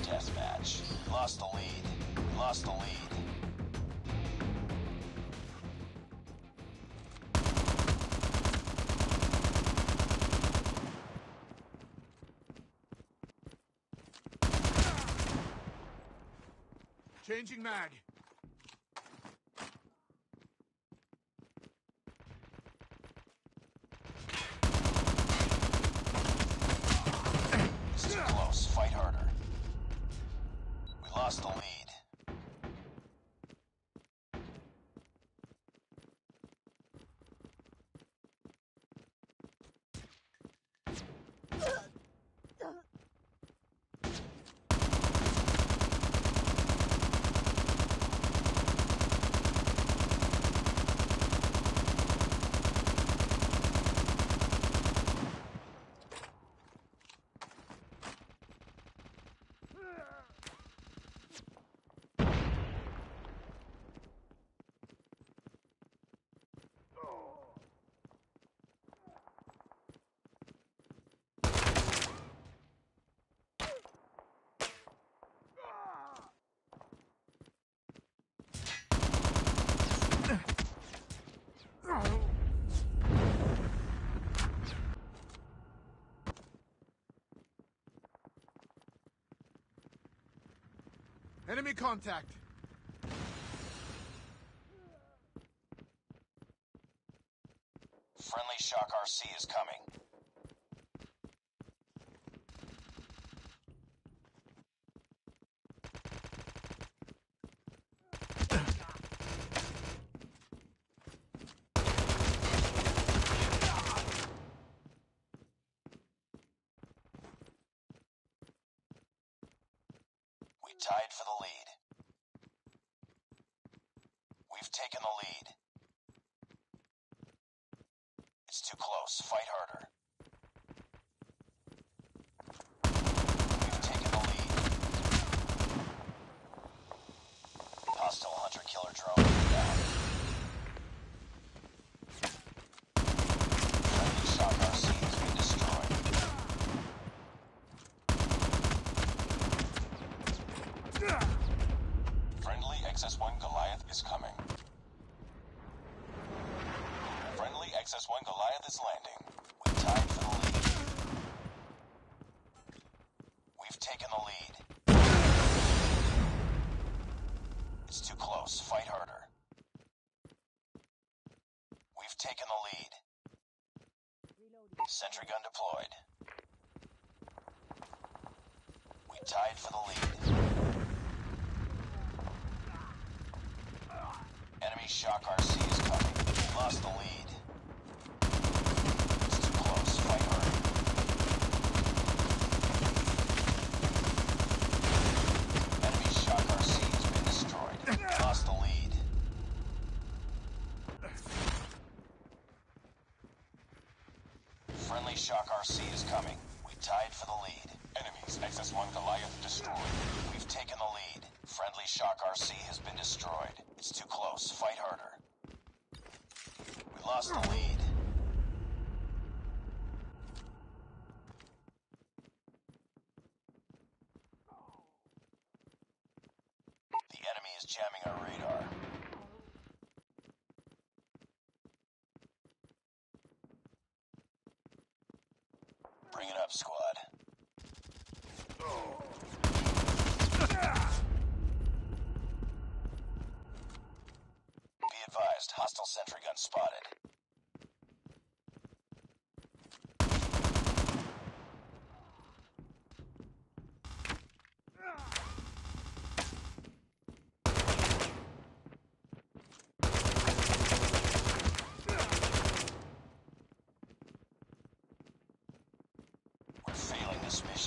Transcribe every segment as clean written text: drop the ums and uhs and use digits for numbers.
deathmatch. Lost the lead. Lost the lead. Changing mag. It's too close. Fight harder. We lost the lead. Enemy contact. Friendly Shock RC is coming. We tied for the lead. We've taken the lead. It's too close. Fight harder. We've taken the lead. Hostile hunter-killer drone down. Friendly Shock RC has been destroyed. Friendly XS-1 Goliath is coming. Friendly XS-1 Goliath is landing. We tied for the lead. We've taken the lead. It's too close. Fight harder. We've taken the lead. Sentry gun deployed. We tied for the lead. Enemy Shock RC is coming. We lost the lead. It's too close. Fight harder. Enemy Shock RC has been destroyed. We lost the lead. Friendly Shock RC is coming. We tied for the lead. Enemies XS-1 Goliath destroyed. We've taken the lead. Friendly Shock RC has been destroyed. It's too close. Fight harder. We lost the lead. The enemy is jamming our radar. Bring it up, squad. Be advised, hostile sentry gun spotted. We're failing this mission.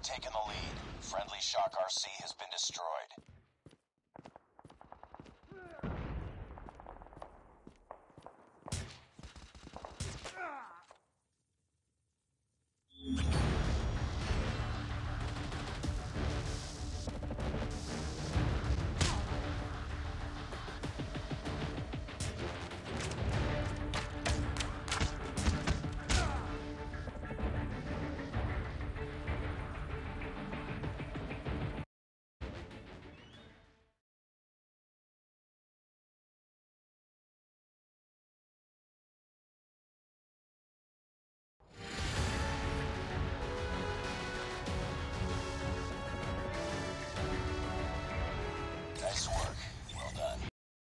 taken the lead. Friendly Shock RC has been destroyed.